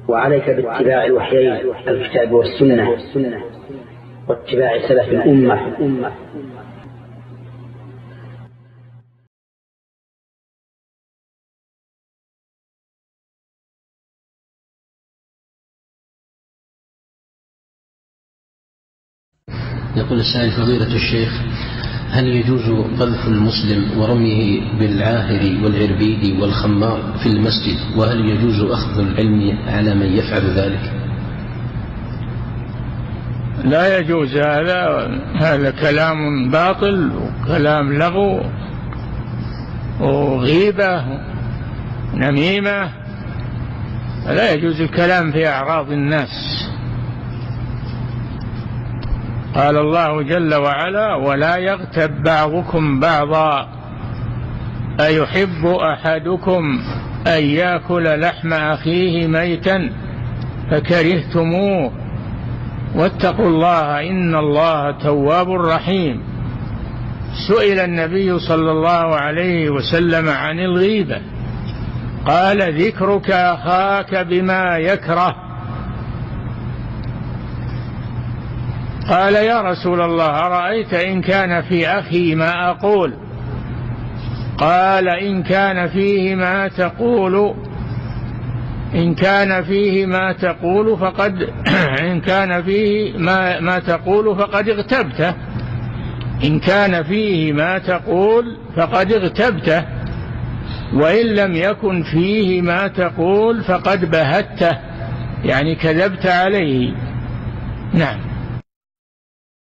وعليك باتباع الوحيين الكتاب والسنة واتباع سلف الأمة. يقول السائل: فضيلة الشيخ، هل يجوز قذف المسلم ورميه بالعاهر والعربيد والخمار في المسجد؟ وهل يجوز أخذ العلم على من يفعل ذلك؟ لا يجوز هذا كلام باطل وكلام لغو وغيبة نميمة. لا يجوز الكلام في أعراض الناس. قال الله جل وعلا: ولا يغتب بعضكم بعضا أيحب أحدكم أن يأكل لحم أخيه ميتا فكرهتموه واتقوا الله إن الله تواب رحيم. سئل النبي صلى الله عليه وسلم عن الغيبة، قال: ذكرك أخاك بما يكره. قال: يا رسول الله، أرأيت إن كان في أخي ما أقول؟ قال: إن كان فيه ما تقول فقد إن كان فيه ما تقول فقد اغتبته. إن كان فيه ما تقول فقد اغتبته، وإن لم يكن فيه ما تقول فقد بهته، يعني كذبت عليه. نعم.